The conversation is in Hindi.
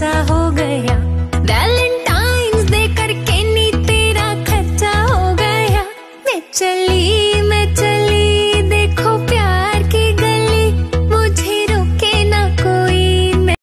खर्चा हो गया, वैलेंटाइंस डे करके नी तेरा खर्चा हो गया। मैं चली